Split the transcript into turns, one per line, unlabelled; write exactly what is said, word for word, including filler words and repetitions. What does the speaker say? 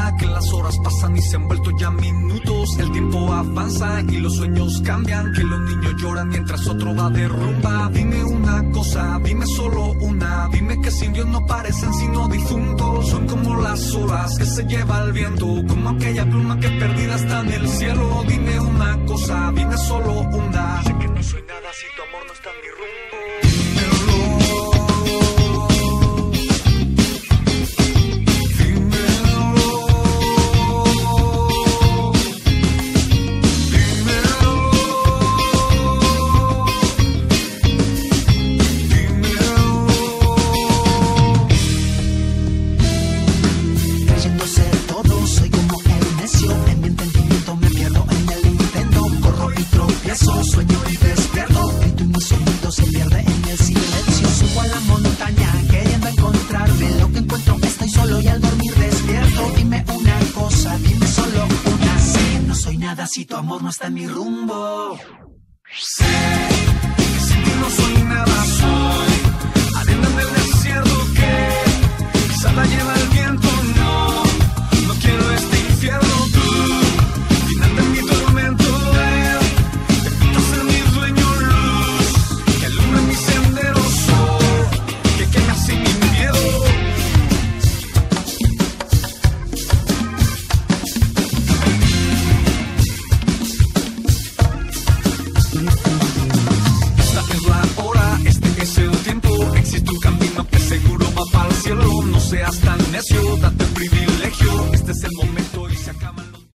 cuenta que las horas pasan y se han vuelto ya minutos. El tiempo avanza y los sueños cambian, que los niños lloran mientras otro va de rumba. Dime una cosa, dime solo una, dime que sin Dios no parecen sino difuntos. Son como las horas que se lleva el viento, como aquella pluma que perdida está en el cielo. Dime una cosa, dime solo una. Sé que no soy nada si tu amor no está en mi rumbo.
Sueño y despierto, grito y mi sonido se pierde en el silencio. Subo a la montaña queriendo encontrarme, lo que encuentro estoy solo y al dormir despierto. Dime una cosa, dime solo una. Sé que no soy nada si tu amor no está en mi rumbo.
Sé que sin ti no soy nada, soy arena en el desierto que quizá la lleva el viento. No, no quiero este infierno. Tú, final de mi tormento. No seas tan necio, date el privilegio, este es el momento.